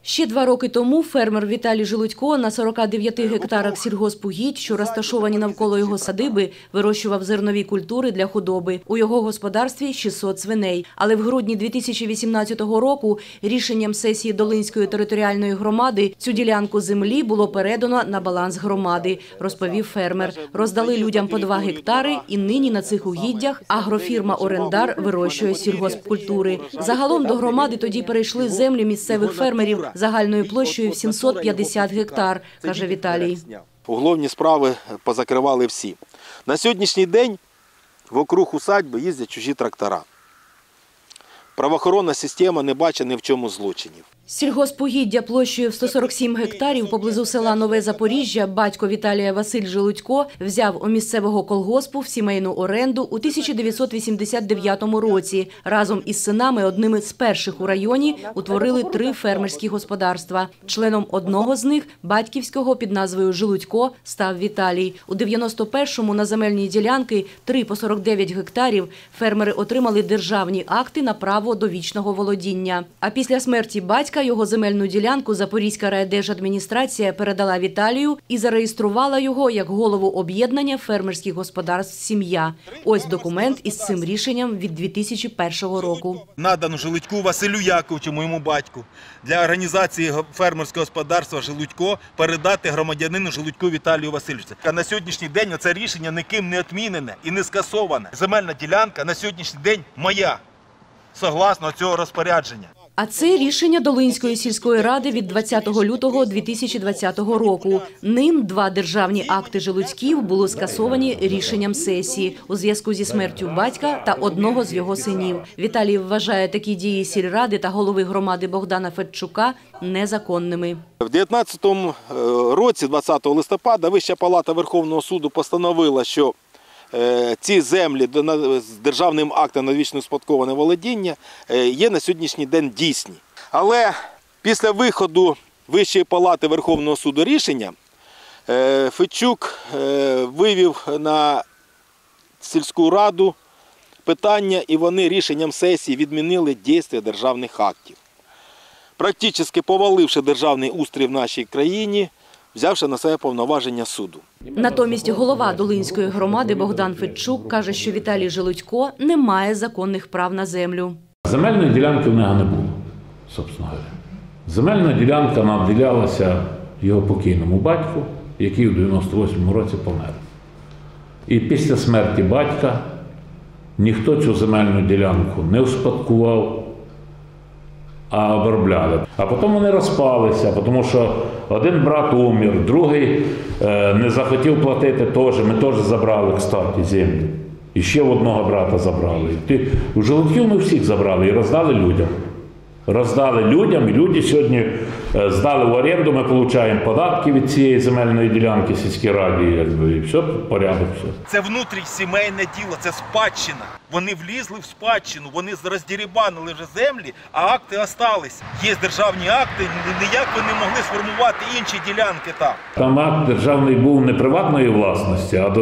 Ще 2 роки тому фермер Віталій Желудько на 49 гектарах сільгоспугідь, що розташовані навколо його садиби, вирощував зернові культури для худоби. У його господарстві 600 свиней. Але в грудні 2018 року рішенням сесії Долинської територіальної громади цю ділянку землі було передано на баланс громади, розповів фермер. Роздали людям по 2 гектари і нині на цих угіддях агрофірма «Орендар» вирощує сільгоспкультури. Загалом до громади тоді перейшли землі місцевих фермерів загальною площею в 750 гектар, каже Віталій. Уголовні справи позакривали всі. На сьогоднішній день вокруг усадьби їздять чужі трактора. Правоохоронна система не бачить ні в чому злочинів. Сільгоспугіддя площею в 147 гектарів поблизу села Нове Запоріжжя батько Віталія Василь Желудько взяв у місцевого колгоспу в сімейну оренду у 1989 році. Разом із синами одними з перших у районі утворили 3 фермерські господарства. Членом одного з них, батьківського під назвою Желудько, став Віталій. У 91-му на земельні ділянки 3 по 49 гектарів фермери отримали державні акти на право довічного володіння. А після смерті батька його земельну ділянку Запорізька райдержадміністрація передала Віталію і зареєструвала його як голову об'єднання фермерських господарств «Сім'я». Ось документ із цим рішенням від 2001 року. Надано Желудьку Василю Яковичу, моєму батьку, для організації фермерського господарства «Желудько» передати громадянину Желудьку Віталію Васильовичу. А на сьогоднішній день це рішення ніким не відмінене і не скасоване. Земельна ділянка на сьогоднішній день моя, согласно цього розпорядження. А це рішення Долинської сільської ради від 20 лютого 2020 року. Ним 2 державні акти Желудьків були скасовані рішенням сесії у зв'язку зі смертю батька та одного з його синів. Віталій вважає такі дії сільради та голови громади Богдана Федчука незаконними. В 2019 році, 20 листопада, Вища палата Верховного суду постановила, що ці землі з державним актом на довічне успадковане володіння є на сьогоднішній день дійсні. Але після виходу Вищої палати Верховного суду рішення Федчук вивів на сільську раду питання, і вони рішенням сесії відмінили дійство державних актів. Практично поваливши державний устрій в нашій країні, взявши на себе повноваження суду. Натомість голова Долинської громади Богдан Федчук каже, що Віталій Желудько не має законних прав на землю. Земельної ділянки в нього не було, собственно говоря. Земельна ділянка наділялася його покійному батьку, який у 98-му році помер. І після смерті батька ніхто цю земельну ділянку не успадкував, а обробляли. А потім вони розпалися, тому що один брат умер, другий не захотів платити теж. Ми теж забрали, кстати, землю. І ще в одного брата забрали. У Желудьків ми всіх забрали і роздали людям. Роздали людям, і люди сьогодні здали в оренду, ми отримуємо податки від цієї земельної ділянки сільській раді, і все, порядок. Все. Це внутрішньосімейне діло, це спадщина. Вони влізли в спадщину, вони роздірібанили вже землі, а акти залишилися. Є державні акти, ніяк ви не могли сформувати інші ділянки там. Там акт державний був не приватної власності, а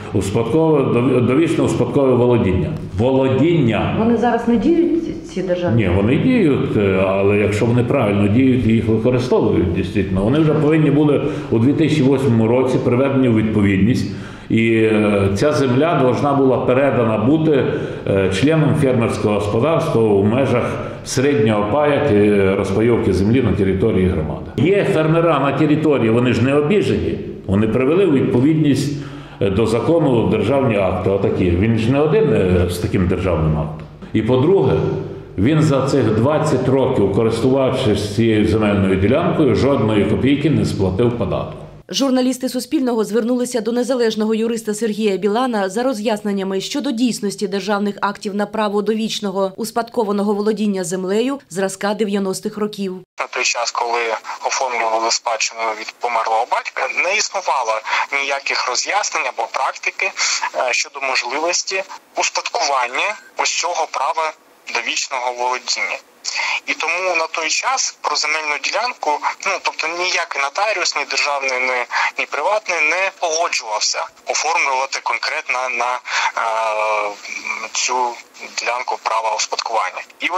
довічне успадкове володіння. Володіння. Вони зараз не діють, ці державні? Ні, вони діють, але якщо вони правильно діють і їх використовують, дійсно, вони вже повинні були у 2008 році приведені у відповідність. І ця земля повинна була передана бути членом фермерського господарства у межах середнього пая розпайовки землі на території громади. Є фермера на території, вони ж не обіжені, вони привели у відповідність до закону державні акти. Отакі. Він ж не один з таким державним актом. І по-друге, він за цих 20 років, користувавшись цією земельною ділянкою, жодної копійки не сплатив податку. Журналісти Суспільного звернулися до незалежного юриста Сергія Білана за роз'ясненнями щодо дійсності державних актів на право довічного успадкованого володіння землею зразка 90-х років. На той час, коли оформлювали спадщину від померлого батька, не існувало ніяких роз'яснень або практики щодо можливості успадкування ось цього права довічного володіння. І тому на той час про земельну ділянку, тобто ніякий нотаріус, ні державний, ні приватний не погоджувався оформлювати конкретно на цю ділянку права успадкування. І ось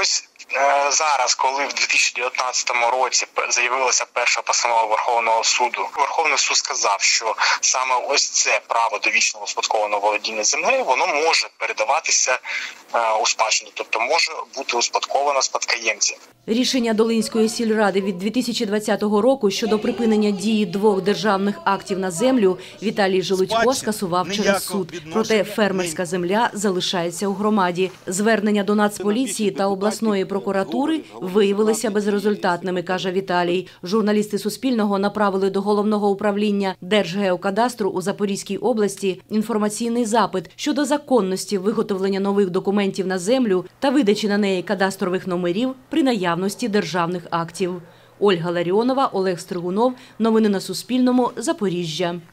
Зараз, коли в 2019 році з'явилася перша постанова Верховного суду, Верховний суд сказав, що саме ось це право довічного успадкованого володіння землею, воно може передаватися у спадщину, тобто може бути успадковано спадкоємцям. Рішення Долинської сільради від 2020 року щодо припинення дії 2 державних актів на землю Віталій Желудько скасував через суд. Проте фермерська земля залишається у громаді. Звернення до Нацполіції та обласної прокуратури виявилися безрезультатними, каже Віталій. Журналісти Суспільного направили до Головного управління Держгеокадастру у Запорізькій області інформаційний запит щодо законності виготовлення нових документів на землю та видачі на неї кадастрових номерів при наявності державних актів. Ольга Ларіонова, Олег Стригунов. Новини на Суспільному. Запоріжжя.